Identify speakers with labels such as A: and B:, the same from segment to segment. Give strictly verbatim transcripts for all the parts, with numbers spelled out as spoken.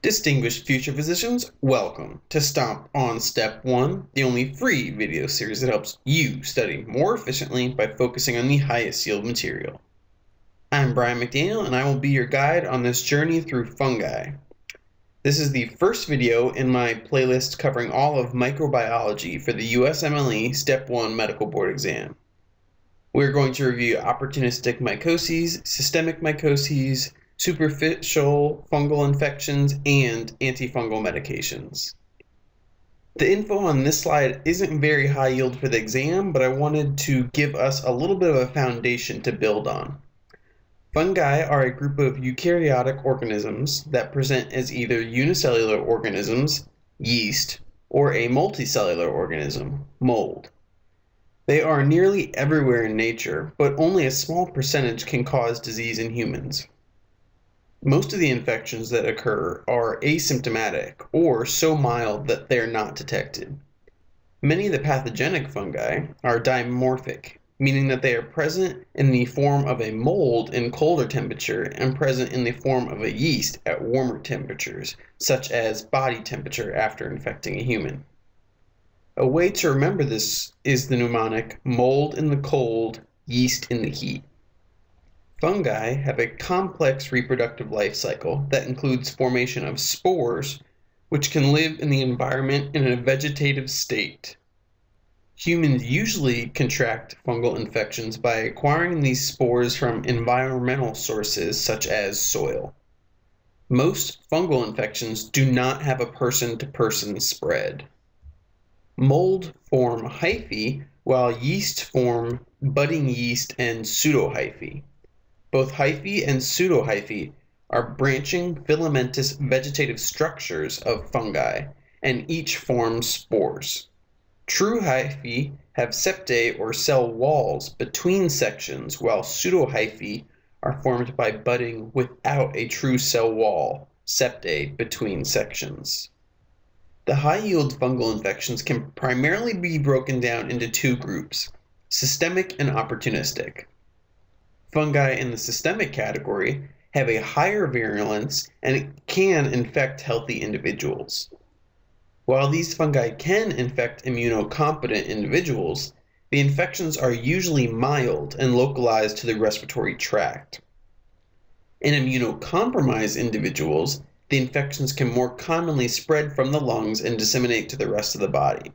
A: Distinguished future physicians, welcome to Stomp on Step one, the only free video series that helps you study more efficiently by focusing on the highest yield material. I'm Brian McDaniel, and I will be your guide on this journey through fungi. This is the first video in my playlist covering all of microbiology for the U S M L E Step one Medical Board exam. We're going to review opportunistic mycoses, systemic mycoses, superficial fungal infections, and antifungal medications. The info on this slide isn't very high yield for the exam, but I wanted to give us a little bit of a foundation to build on. Fungi are a group of eukaryotic organisms that present as either unicellular organisms, yeast, or a multicellular organism, mold. They are nearly everywhere in nature, but only a small percentage can cause disease in humans. Most of the infections that occur are asymptomatic or so mild that they're not detected. Many of the pathogenic fungi are dimorphic, meaning that they are present in the form of a mold in colder temperature and present in the form of a yeast at warmer temperatures, such as body temperature after infecting a human. A way to remember this is the mnemonic mold in the cold, yeast in the heat. Fungi have a complex reproductive life cycle that includes formation of spores, which can live in the environment in a vegetative state. Humans usually contract fungal infections by acquiring these spores from environmental sources such as soil. Most fungal infections do not have a person-to-person spread. Mold form hyphae, while yeast form budding yeast and pseudohyphae. Both hyphae and pseudohyphae are branching filamentous vegetative structures of fungi, and each forms spores. True hyphae have septae or cell walls between sections, while pseudohyphae are formed by budding without a true cell wall, septae, between sections. The high-yield fungal infections can primarily be broken down into two groups, systemic and opportunistic. Fungi in the systemic category have a higher virulence and can infect healthy individuals. While these fungi can infect immunocompetent individuals, the infections are usually mild and localized to the respiratory tract. In immunocompromised individuals, the infections can more commonly spread from the lungs and disseminate to the rest of the body.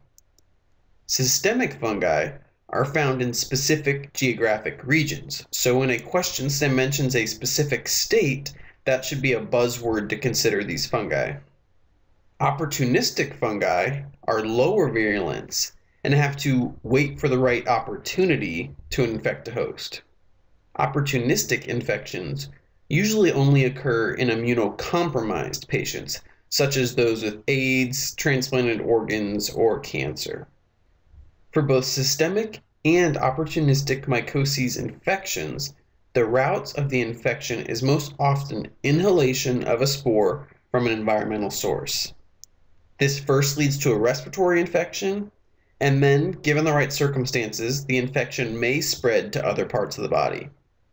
A: Systemic fungi are found in specific geographic regions, so when a question mentions a specific state, that should be a buzzword to consider these fungi. Opportunistic fungi are lower virulence and have to wait for the right opportunity to infect a host. Opportunistic infections usually only occur in immunocompromised patients, such as those with AIDS, transplanted organs, or cancer. For both systemic and opportunistic mycoses infections, the route of the infection is most often inhalation of a spore from an environmental source. This first leads to a respiratory infection, and then, given the right circumstances, the infection may spread to other parts of the body.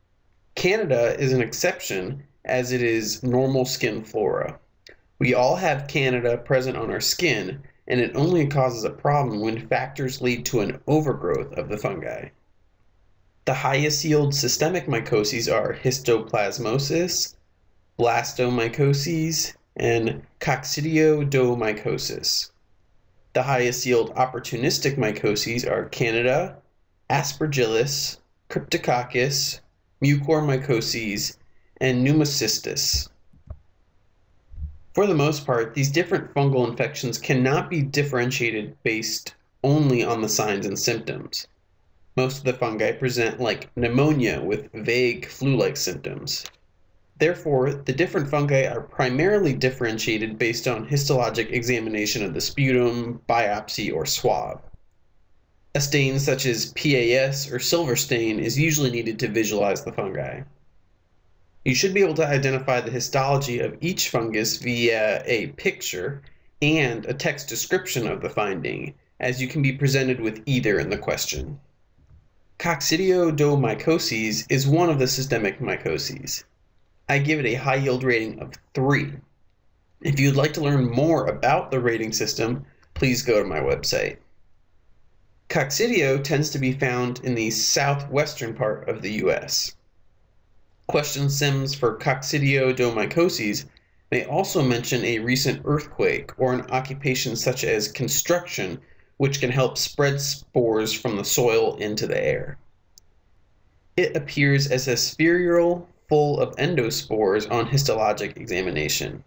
A: Candida is an exception, as it is normal skin flora. We all have Candida present on our skin, and it only causes a problem when factors lead to an overgrowth of the fungi. The highest yield systemic mycoses are Histoplasmosis, Blastomycosis, and Coccidioidomycosis. The highest yield opportunistic mycoses are Candida, Aspergillus, Cryptococcus, Mucormycosis, and Pneumocystis. For the most part, these different fungal infections cannot be differentiated based only on the signs and symptoms. Most of the fungi present like pneumonia with vague flu-like symptoms. Therefore, the different fungi are primarily differentiated based on histologic examination of the sputum, biopsy, or swab. A stain such as P A S or silver stain is usually needed to visualize the fungi. You should be able to identify the histology of each fungus via a picture and a text description of the finding, as you can be presented with either in the question. Coccidioidomycosis is one of the systemic mycoses. I give it a high yield rating of three. If you'd like to learn more about the rating system, please go to my website. Coccidio tends to be found in the southwestern part of the U S. Question sims for Coccidioidomycosis may also mention a recent earthquake or an occupation such as construction, which can help spread spores from the soil into the air. It appears as a spirule full of endospores on histologic examination.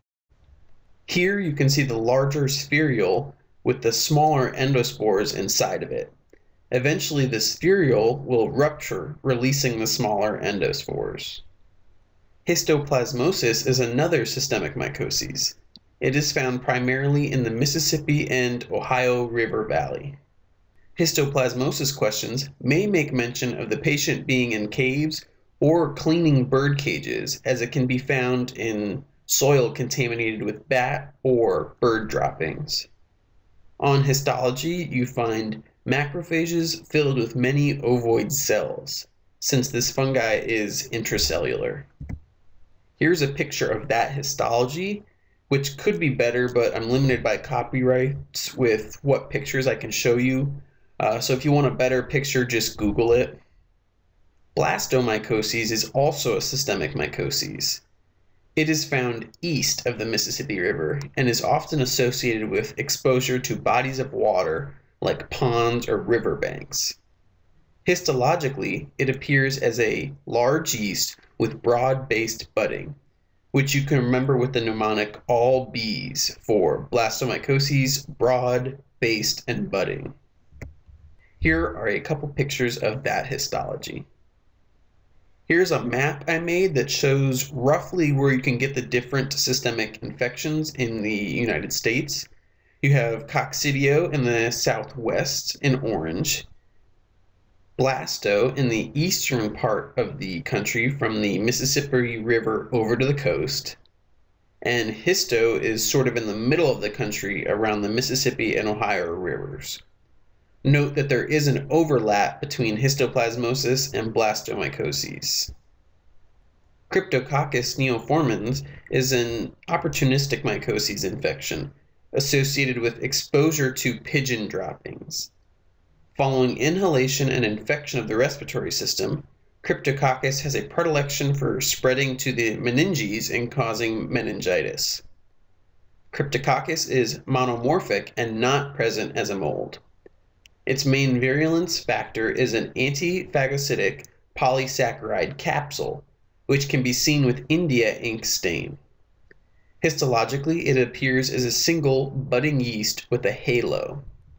A: Here you can see the larger spirule with the smaller endospores inside of it. Eventually the spirule will rupture, releasing the smaller endospores. Histoplasmosis is another systemic mycoses. It is found primarily in the Mississippi and Ohio River Valley. Histoplasmosis questions may make mention of the patient being in caves or cleaning bird cages, as it can be found in soil contaminated with bat or bird droppings. On histology, you find macrophages filled with many ovoid cells, since this fungi is intracellular. Here's a picture of that histology, which could be better, but I'm limited by copyrights with what pictures I can show you. Uh, so if you want a better picture, just Google it. Blastomycosis is also a systemic mycoses. It is found east of the Mississippi River and is often associated with exposure to bodies of water like ponds or riverbanks. Histologically, it appears as a large yeast with broad-based budding, which you can remember with the mnemonic all B's for blastomycosis, broad, based, and budding. Here are a couple pictures of that histology. Here's a map I made that shows roughly where you can get the different systemic infections in the United States. You have Coccidio in the southwest in orange, Blasto in the eastern part of the country from the Mississippi River over to the coast, and Histo is sort of in the middle of the country around the Mississippi and Ohio rivers. Note that there is an overlap between histoplasmosis and blastomycosis. Cryptococcus neoformans is an opportunistic mycoses infection associated with exposure to pigeon droppings. Following inhalation and infection of the respiratory system, Cryptococcus has a predilection for spreading to the meninges and causing meningitis. Cryptococcus is monomorphic and not present as a mold. Its main virulence factor is an anti-phagocytic polysaccharide capsule, which can be seen with India ink stain. Histologically, it appears as a single budding yeast with a halo.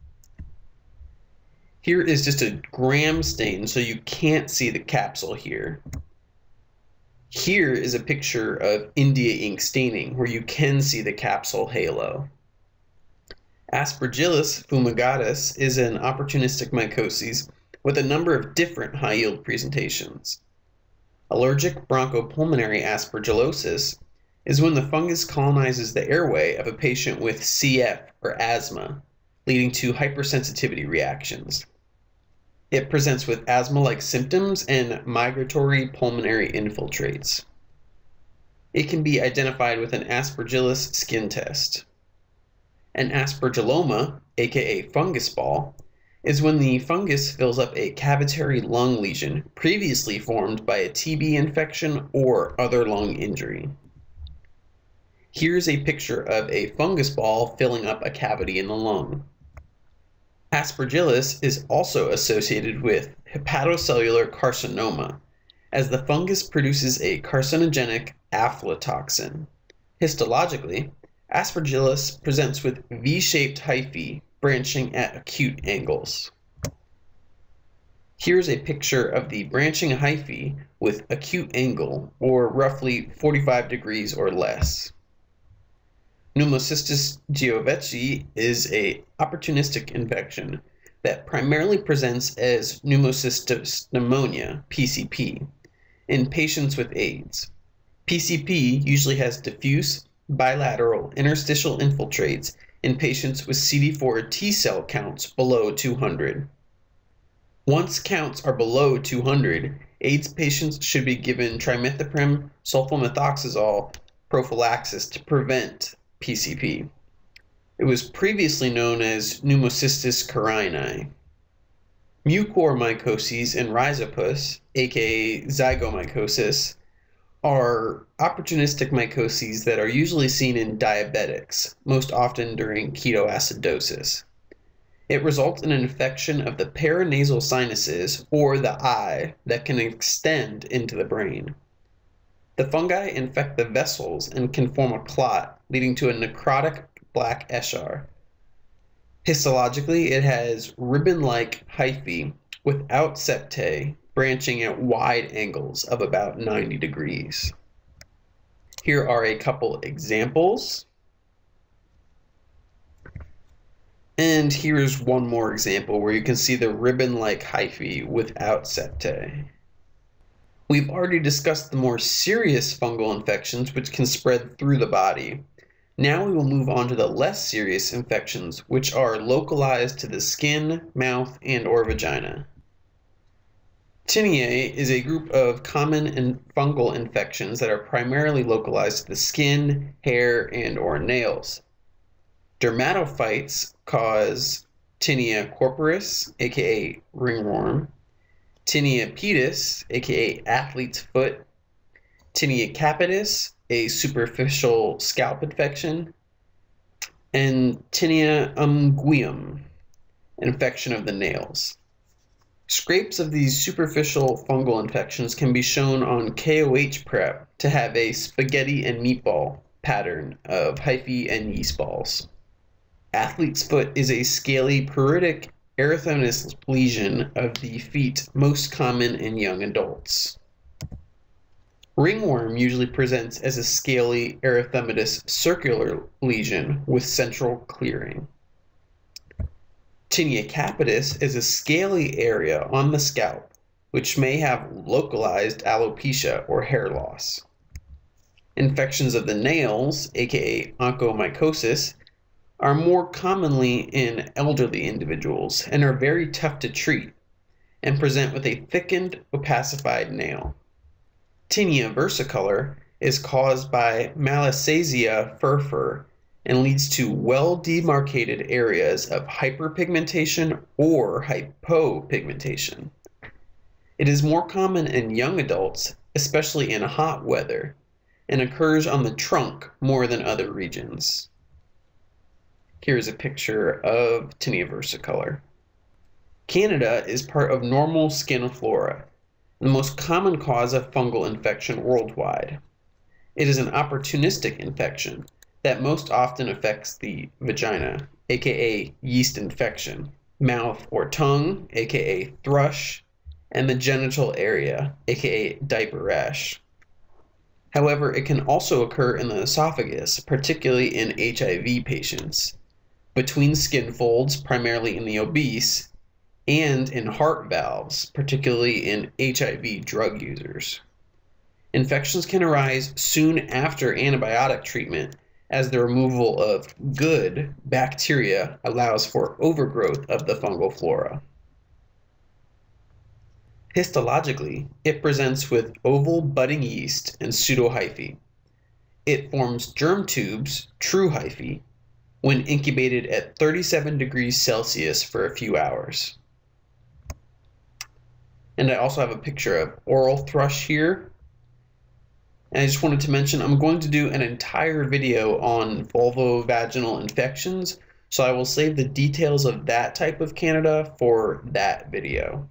A: Here is just a gram stain, so you can't see the capsule here. Here is a picture of India ink staining, where you can see the capsule halo. Aspergillus fumigatus is an opportunistic mycoses with a number of different high-yield presentations. Allergic bronchopulmonary aspergillosis is when the fungus colonizes the airway of a patient with C F or asthma, leading to hypersensitivity reactions. It presents with asthma-like symptoms and migratory pulmonary infiltrates. It can be identified with an Aspergillus skin test. An aspergilloma, aka fungus ball, is when the fungus fills up a cavitary lung lesion previously formed by a T B infection or other lung injury. Here's a picture of a fungus ball filling up a cavity in the lung. Aspergillus is also associated with hepatocellular carcinoma, as the fungus produces a carcinogenic aflatoxin. Histologically, Aspergillus presents with V-shaped hyphae branching at acute angles. Here's a picture of the branching hyphae with acute angle, or roughly forty-five degrees or less. Pneumocystis geovecii is an opportunistic infection that primarily presents as pneumocystis pneumonia, P C P, in patients with AIDS. P C P usually has diffuse, bilateral interstitial infiltrates in patients with C D four T cell counts below two hundred. Once counts are below two hundred, AIDS patients should be given trimethoprim sulfamethoxazole prophylaxis to prevent P C P. It was previously known as Pneumocystis carinii. Mucormycosis and Rhizopus, aka Zygomycosis, are opportunistic mycoses that are usually seen in diabetics, most often during ketoacidosis. It results in an infection of the paranasal sinuses or the eye that can extend into the brain. The fungi infect the vessels and can form a clot, leading to a necrotic black eschar. Histologically, it has ribbon-like hyphae without septae, branching at wide angles of about ninety degrees. Here are a couple examples. And here's one more example where you can see the ribbon-like hyphae without septae. We've already discussed the more serious fungal infections which can spread through the body. Now we will move on to the less serious infections which are localized to the skin, mouth, and or vagina. Tineae is a group of common and fungal infections that are primarily localized to the skin, hair, and or nails. Dermatophytes cause Tinea corporis, aka ringworm, Tinea pedis, aka athlete's foot, Tinea capitis, a superficial scalp infection, and Tinea unguium, an infection of the nails. Scrapes of these superficial fungal infections can be shown on K O H prep to have a spaghetti and meatball pattern of hyphae and yeast balls. Athlete's foot is a scaly pruritic erythematous lesion of the feet, most common in young adults. Ringworm usually presents as a scaly erythematous circular lesion with central clearing. Tinea capitis is a scaly area on the scalp which may have localized alopecia or hair loss. Infections of the nails, aka onychomycosis, are more commonly in elderly individuals and are very tough to treat and present with a thickened, opacified nail. Tinea versicolor is caused by Malassezia furfur and leads to well-demarcated areas of hyperpigmentation or hypopigmentation. It is more common in young adults, especially in hot weather, and occurs on the trunk more than other regions. Here's a picture of Tinea versicolor. Candida is part of normal skin flora, the most common cause of fungal infection worldwide. It is an opportunistic infection that most often affects the vagina, aka yeast infection, mouth or tongue, aka thrush, and the genital area, aka diaper rash. However, it can also occur in the esophagus, particularly in H I V patients, between skin folds, primarily in the obese, and in heart valves, particularly in H I V drug users. Infections can arise soon after antibiotic treatment, as the removal of good bacteria allows for overgrowth of the fungal flora. Histologically, it presents with oval budding yeast and pseudohyphae. It forms germ tubes, true hyphae, when incubated at thirty-seven degrees Celsius for a few hours. And I also have a picture of oral thrush here. And I just wanted to mention I'm going to do an entire video on vulvovaginal infections, so I will save the details of that type of Candida for that video.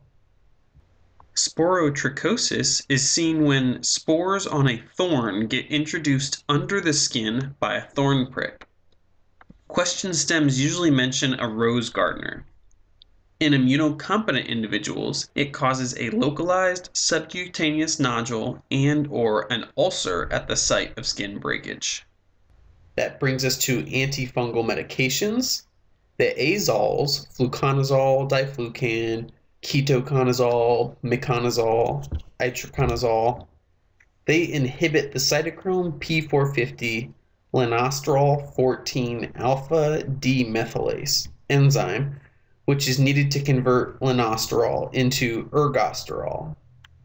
A: Sporothrix is seen when spores on a thorn get introduced under the skin by a thorn prick. Question stems usually mention a rose gardener. In immunocompetent individuals, it causes a localized subcutaneous nodule and or an ulcer at the site of skin breakage. That brings us to antifungal medications. The azoles, Flucanazole, Diflucan, ketoconazole, Myconazole, itraconazole, they inhibit the cytochrome P four fifty linosterol fourteen alpha demethylase enzyme, which is needed to convert linosterol into ergosterol.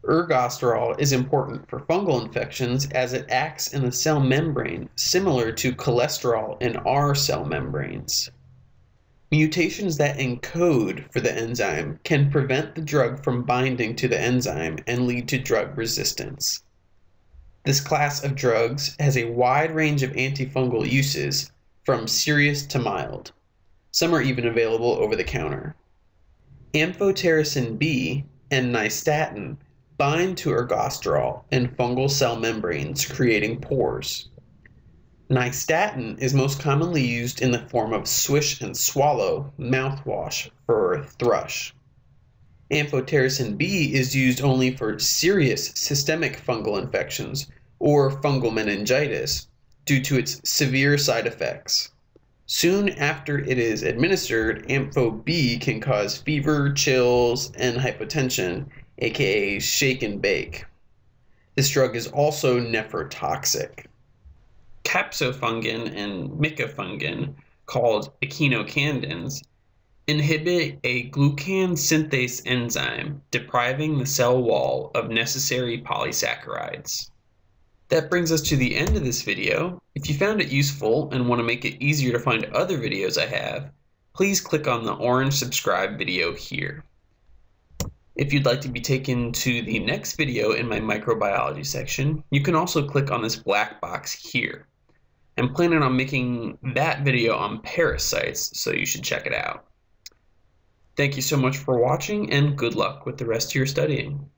A: Ergosterol is important for fungal infections as it acts in the cell membrane, similar to cholesterol in our cell membranes. Mutations that encode for the enzyme can prevent the drug from binding to the enzyme and lead to drug resistance. This class of drugs has a wide range of antifungal uses, from serious to mild. Some are even available over the counter. Amphotericin B and Nystatin bind to ergosterol in fungal cell membranes, creating pores. Nystatin is most commonly used in the form of swish and swallow mouthwash for thrush. Amphotericin B is used only for serious systemic fungal infections or fungal meningitis due to its severe side effects. Soon after it is administered, Ampho B can cause fever, chills, and hypotension, aka shake and bake. This drug is also nephrotoxic. Capsofungin and Micanofungin, called echinocandins, inhibit a glucan synthase enzyme, depriving the cell wall of necessary polysaccharides. That brings us to the end of this video. If you found it useful and want to make it easier to find other videos I have, please click on the orange subscribe video here. If you'd like to be taken to the next video in my microbiology section, you can also click on this black box here. I'm planning on making that video on parasites, so you should check it out. Thank you so much for watching, and good luck with the rest of your studying.